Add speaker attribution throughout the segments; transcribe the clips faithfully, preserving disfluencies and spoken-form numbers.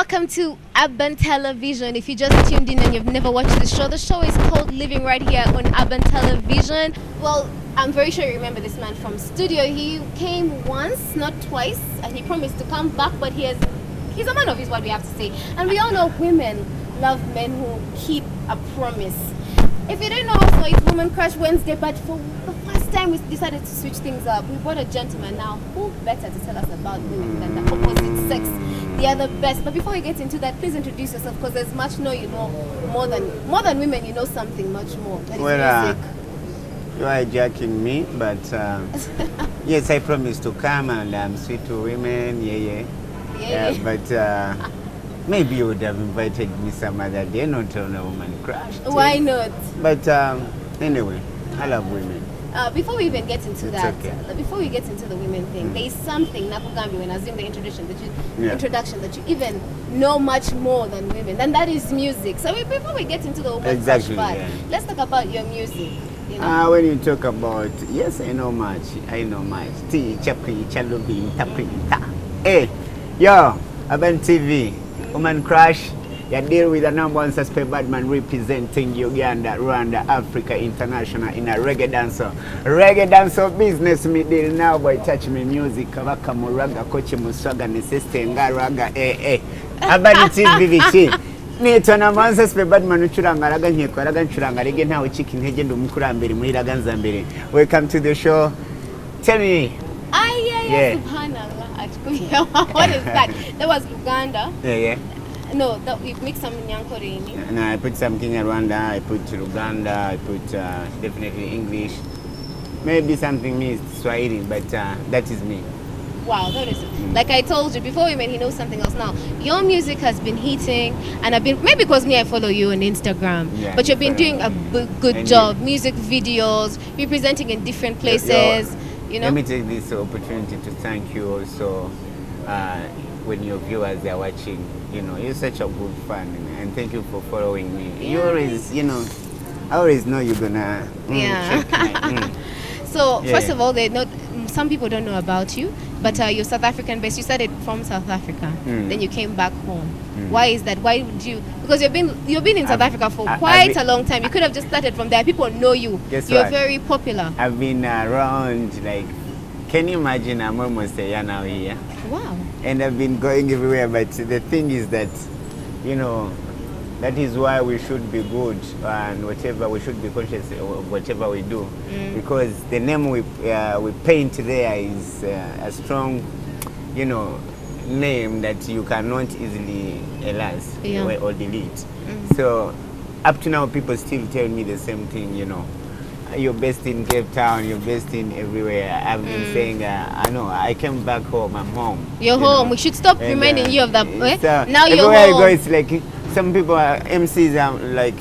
Speaker 1: welcome to Urban Television. If you just tuned in and you've never watched the show, the show is called Living right here on Urban Television. Well, I'm very sure you remember this man from studio. He came once, not twice, and he promised to come back, but he has, he's a man of his word, we have to say. And we all know women love men who keep a promise. If you didn't know, so it's Woman Crush Wednesday, but for the first time we decided to switch things up. We brought a gentleman now. Who better to tell us about women than the opposite sex? They are the best. But before we get into that, please introduce yourself, because there's much know you know more than more than women. You know something much more. That is
Speaker 2: well,
Speaker 1: music.
Speaker 2: Uh, you are hijacking me, but uh, yes, I promise to come and I'm sweet to women. Yeah, yeah.
Speaker 1: Yeah,
Speaker 2: yeah,
Speaker 1: yeah.
Speaker 2: But uh, maybe you would have invited me some other day, not on a Woman Crush.
Speaker 1: Why not?
Speaker 2: But um, anyway, I love women.
Speaker 1: Uh, before we even get into
Speaker 2: It's
Speaker 1: that,
Speaker 2: okay.
Speaker 1: uh, before we get into the women thing, mm. there is something Nakugambi, when I assume the introduction that you
Speaker 2: Yeah.
Speaker 1: introduction that you even know much more than women, and that is music. So we, before we get into the woman
Speaker 2: Exactly,
Speaker 1: part,
Speaker 2: yeah.
Speaker 1: let's talk about your music. You know?
Speaker 2: Uh, when you talk about, yes, I know much. I know much. T, Chapi, Chalubi, Tapita. Hey, yo, Urban T V, Woman Crush. You deal with a number one suspect bad man representing Uganda, Rwanda, Africa, international in a reggae dancer. Reggae dancer business me deal now boy touch me music. Kavaka muraga kochi muswaga ni sister ngaraga eh eh. Urban T V bichi. Nitwa number one suspect bad man uchuranga raga nkiko raga nchuranga rege ntawe chiki ntege ndo mukurambere muri raga nzambere. Welcome to the show. Tell me.
Speaker 1: Ah yeah yeah, yeah. Subhanallah. What is that? That was Uganda.
Speaker 2: Yeah yeah.
Speaker 1: No, that we mix some Nyankore in it.
Speaker 2: No, I put some Kenya Rwanda, I put Uganda, I put uh, definitely English. Maybe something means Swahili, but uh, that is me.
Speaker 1: Wow, that is mm. Like I told you before we met, he knows something else now. Your music has been hitting, and I've been, maybe because me I follow you on Instagram,
Speaker 2: yeah,
Speaker 1: but you've been doing a b good
Speaker 2: and
Speaker 1: job.
Speaker 2: you,
Speaker 1: music videos, representing in different places.
Speaker 2: You're,
Speaker 1: you know.
Speaker 2: Let me take this opportunity to thank you also. Uh, when your viewers are watching, you know, you're such a good fan, and thank you for following me. Yeah. You always, you know, I always know you're gonna mm,
Speaker 1: yeah.
Speaker 2: check my, mm.
Speaker 1: So
Speaker 2: yeah,
Speaker 1: first
Speaker 2: yeah.
Speaker 1: of all, they not some people don't know about you, but uh, you're South African based. You started from South Africa,
Speaker 2: mm.
Speaker 1: then you came back home.
Speaker 2: Mm.
Speaker 1: Why is that? Why would you? Because you've been you've been in South
Speaker 2: I've,
Speaker 1: Africa for
Speaker 2: I,
Speaker 1: quite
Speaker 2: I've
Speaker 1: a long time. You could have just started from there. People know you.
Speaker 2: Guess
Speaker 1: you're
Speaker 2: what?
Speaker 1: very popular.
Speaker 2: I've been around, like, can you imagine? I'm almost a year now here.
Speaker 1: Wow.
Speaker 2: And I've been going everywhere, but the thing is that, you know, that is why we should be good, and whatever we should be conscious of whatever we do, mm. because the name we uh, we paint there is uh, a strong, you know, name that you cannot easily erase yeah. or, or delete. Mm. So up to now, people still tell me the same thing, you know. You're based in Cape Town, you're based in everywhere. I've been mm. saying, uh, I know, I came back home, I'm home.
Speaker 1: You're
Speaker 2: you
Speaker 1: home.
Speaker 2: know?
Speaker 1: We should stop
Speaker 2: and,
Speaker 1: reminding
Speaker 2: uh,
Speaker 1: you of that. Eh?
Speaker 2: So
Speaker 1: now you're
Speaker 2: everywhere
Speaker 1: home.
Speaker 2: I go, it's like, some people are M Cs are like,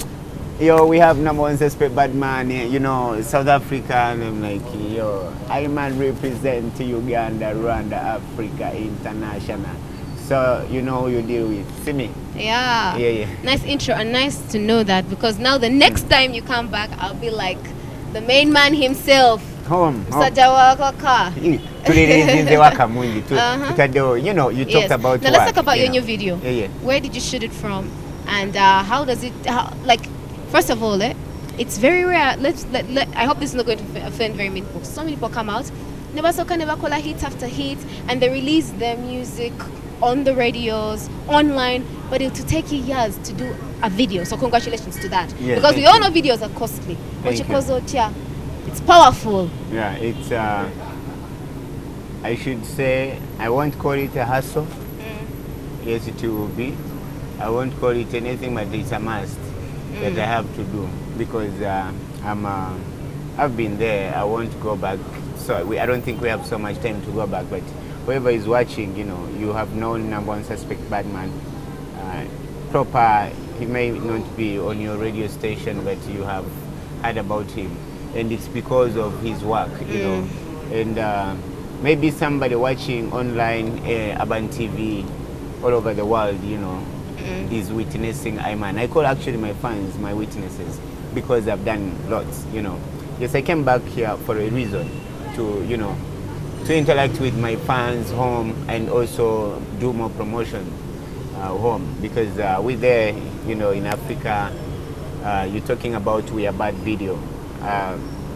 Speaker 2: yo, we have number one suspect bad man, you know, South Africa, and I'm like, yo, I man represent Uganda, Rwanda, Africa, international. So you know who you deal with. See me?
Speaker 1: Yeah.
Speaker 2: Yeah, yeah. Nice
Speaker 1: intro, and nice to know that, because now the next time you come back, I'll be like the main man himself.
Speaker 2: Home.
Speaker 1: Sajawaka.
Speaker 2: You know, you talked
Speaker 1: yes.
Speaker 2: about
Speaker 1: Now
Speaker 2: work,
Speaker 1: let's talk about
Speaker 2: you
Speaker 1: your
Speaker 2: know.
Speaker 1: new video.
Speaker 2: Yeah, yeah.
Speaker 1: Where did you shoot it from? And uh, how does it, how, like, first of all, eh, it's very rare. Let's, let, let, I hope this is not going to offend very many people. So many people come out, never soka, never call hit after hit, and they release their music on the radios, online, but it will take you years to do a video. So congratulations to that.
Speaker 2: Yes,
Speaker 1: because we all know
Speaker 2: you.
Speaker 1: videos are costly. But
Speaker 2: you.
Speaker 1: It's powerful.
Speaker 2: Yeah, it's, uh, I should say, I won't call it a hustle. Mm. Yes, it will be. I won't call it anything, but it's a must mm. that I have to do, because uh, I'm, uh, I've been there. I won't go back. So we, I don't think we have so much time to go back, but whoever is watching, you know, you have known number one suspect bad man. Uh, proper, he may not be on your radio station, but you have heard about him. And it's because of his work, you mm. know. And uh, maybe somebody watching online, uh, Urban T V, all over the world, you know, mm. is witnessing Iman. I call actually my fans my witnesses, because I've done lots, you know. Yes, I came back here for a reason, to, you know, to interact with my fans home and also do more promotion. Uh, uh, home, because uh, we there, you know, in Africa, uh, you're talking about We Are Bad video. Uh,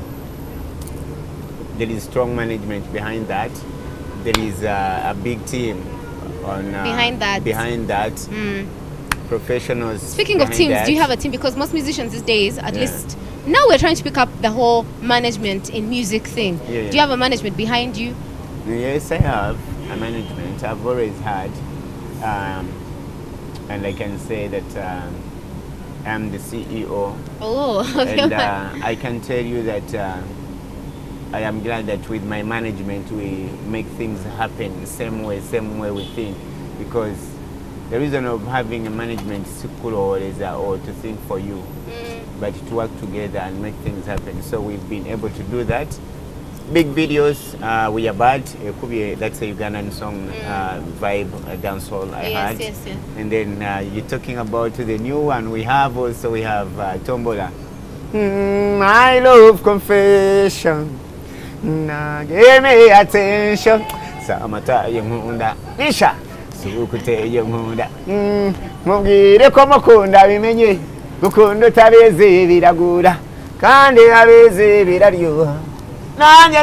Speaker 2: there is strong management behind that. There is uh, a big team on uh,
Speaker 1: behind that.
Speaker 2: Behind that.
Speaker 1: Mm.
Speaker 2: Professionals.
Speaker 1: Speaking of teams,
Speaker 2: that.
Speaker 1: do you have a team? Because most musicians these days, at
Speaker 2: yeah.
Speaker 1: least now, we're trying to pick up the whole management in music thing.
Speaker 2: Yeah, yeah.
Speaker 1: Do you have a management behind you?
Speaker 2: Yes, I have a management. I've always had, um, and I can say that um, I'm the C E O.
Speaker 1: Oh, okay.
Speaker 2: And uh, I can tell you that uh, I am glad that with my management we make things happen same way, same way we think, because the reason of having a management school or is uh, or to think for you, mm. but to work together and make things happen. So we've been able to do that. Big videos, uh, We Are Bad, it could be, that's a Ugandan song, mm. uh, vibe, a dancehall I
Speaker 1: yes,
Speaker 2: had.
Speaker 1: Yes, yes.
Speaker 2: And then uh, you're talking about the new one we have also, we have uh, Tombola. Mm, my love confession, nah, give me attention. Samata yemunda, Nisha, sukute yemunda. Mugire ko mukunda bimenye, gukundo tabeze biragura, kandi abeze biraryoha. Yo,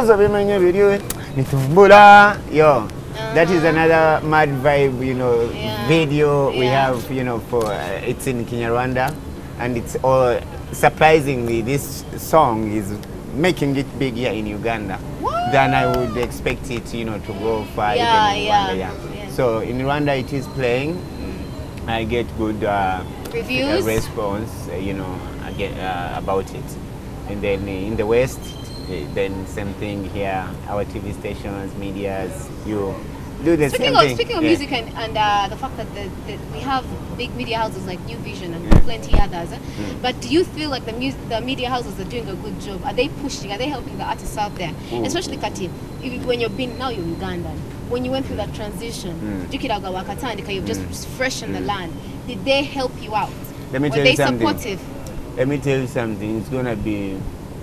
Speaker 2: that is another mad vibe, you know, yeah. video yeah. we have, you know, for uh, it's in Kinyarwanda, and it's all surprisingly this song is making it big here in Uganda what? than I would expect it, you know, to go far
Speaker 1: yeah,
Speaker 2: even in
Speaker 1: yeah.
Speaker 2: Rwanda. Yeah. Yeah. So in Rwanda it is playing. Mm. I get good uh,
Speaker 1: reviews,
Speaker 2: uh, response, uh, you know, I get uh, about it, and then in the West. Then same thing here, our T V stations, medias, you do the
Speaker 1: speaking
Speaker 2: same
Speaker 1: of,
Speaker 2: thing.
Speaker 1: Speaking of
Speaker 2: yeah.
Speaker 1: music and, and uh, the fact that the, the, we have big media houses like New Vision and
Speaker 2: yeah.
Speaker 1: plenty others, eh?
Speaker 2: mm.
Speaker 1: but do you feel like the, mus the media houses are doing a good job? Are they pushing, are they helping the artists out there? Ooh. Especially Kati, if, when you've been, now you're Ugandan, when you went through that transition, mm. you've just mm. fresh in mm. the land, did they help you out?
Speaker 2: Let me
Speaker 1: Were
Speaker 2: tell
Speaker 1: they
Speaker 2: you something.
Speaker 1: supportive?
Speaker 2: Let me tell you something, it's going to be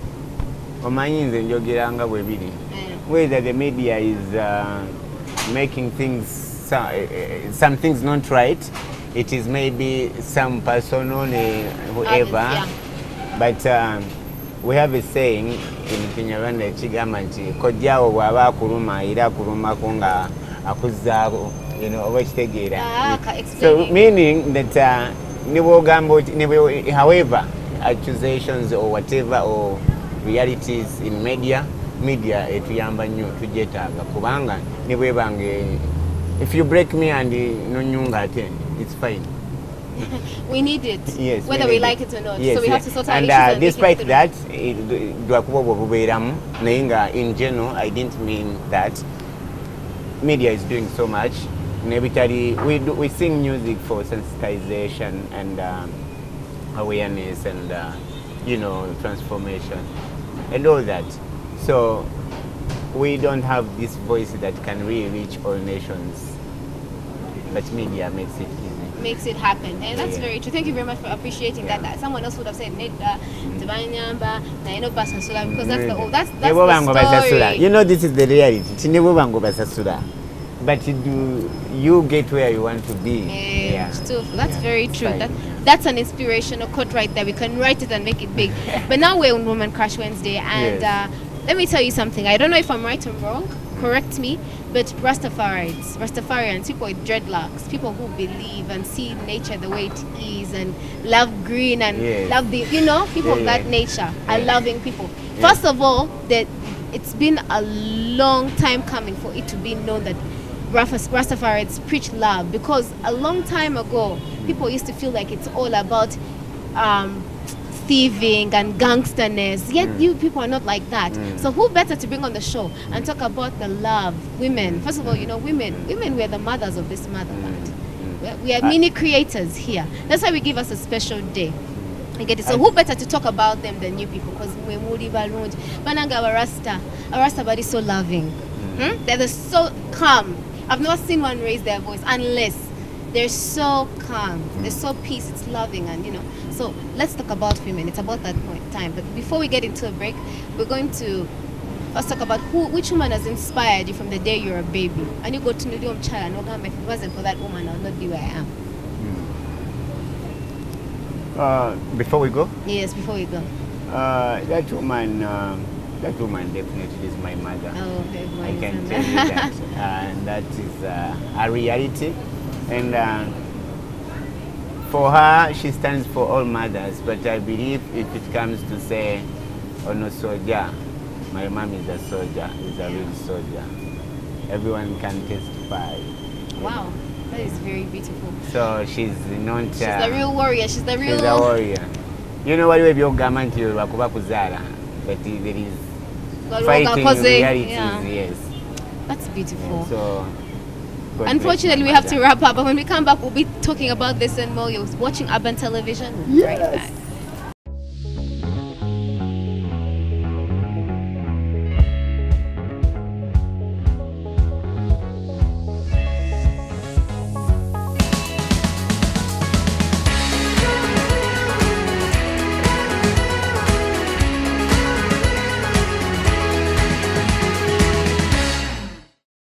Speaker 2: whether the media is uh, making things, some, uh, some things not right, it is maybe some person on whoever, yeah. but um, we have a saying in Kinyarwanda, Chigamanchi, Kodjao waba kuruma, ira kuruma kunga, akuzago, you know, over
Speaker 1: ah,
Speaker 2: so meaning that, uh, however, accusations or whatever, or realities in media, media etuyamba nnyo tujetaga kubanga ne bwebange if you break me and no nyunga ate it's fine.
Speaker 1: We need it,
Speaker 2: yes,
Speaker 1: whether we, we like it or not.
Speaker 2: Yes,
Speaker 1: so we
Speaker 2: yes.
Speaker 1: have to sort out
Speaker 2: and,
Speaker 1: issues
Speaker 2: uh,
Speaker 1: and
Speaker 2: despite
Speaker 1: make it
Speaker 2: that, dwakubo bubeeramu nainga in general I didn't mean that. Media is doing so much. Nebitali we do, we sing music for sensitization and um, awareness and uh, you know, transformation and all that. So we don't have this voice that can really reach all nations, but media makes it easy.
Speaker 1: Makes it happen, and that's
Speaker 2: yeah.
Speaker 1: very true. Thank you very much for appreciating yeah. that. That someone else would have said Neda, Tabanyamba, Naino Basasura, because that's the oh, that's that's the story.
Speaker 2: You know, this is the reality. But do you get where you want to be?
Speaker 1: Yeah,
Speaker 2: yeah.
Speaker 1: Still, that's yeah. very true. That,
Speaker 2: yeah.
Speaker 1: That's an inspirational quote right there. We can write it and make it big. But now we're on Woman Crash Wednesday, and
Speaker 2: yes.
Speaker 1: uh, let me tell you something. I don't know if I'm right or wrong. Correct me. But Rastafarians, Rastafarians, people with dreadlocks, people who believe and see nature the way it is, and love green and
Speaker 2: yes.
Speaker 1: love the, you know, people
Speaker 2: yeah,
Speaker 1: of that
Speaker 2: yeah.
Speaker 1: nature
Speaker 2: yeah.
Speaker 1: are loving people.
Speaker 2: Yeah.
Speaker 1: First of all, that it's been a long time coming for it to be known that Rastafarians preach love, because a long time ago people used to feel like it's all about um, thieving and gangsterness, yet mm. you people are not like that. Mm. So who better to bring on the show and talk about the love? Women, first of all, you know, women women we are the mothers of this motherland. Mm. We are mini creators here. That's why we give us a special day. I get it. So who better to talk about them than you people? Because we're moody balloons. Bananga our Rasta, our Rasta body so loving. Mm. Hmm? They're so calm. I've not seen one raise their voice unless they're so calm, they're so peace, it's loving, and you know. So let's talk about women. It's about that point time. But before we get into a break, we're going to Let's talk about who, which woman has inspired you from the day you're a baby. And you go to know child, and if it wasn't for that woman, I would not be where I am.
Speaker 2: Uh, before we go?
Speaker 1: Yes, before we go.
Speaker 2: Uh, that woman, uh, that woman definitely is my mother.
Speaker 1: Oh,
Speaker 2: I can tell you that. And that is uh, a reality. And uh, for her, she stands for all mothers. But I believe if it comes to say, oh no, soldier, my mom is a soldier, is a real soldier. Everyone can testify.
Speaker 1: Wow. That is very beautiful.
Speaker 2: So she's not...
Speaker 1: She's uh, the real warrior. She's the real...
Speaker 2: She's a warrior. You know what we have government here, but there is fighting realities, yeah. Yes.
Speaker 1: That's beautiful.
Speaker 2: Yeah, so,
Speaker 1: unfortunately, we have to wrap up. But when we come back, we'll be talking about this and more. You're watching Urban Television. We'll be right back.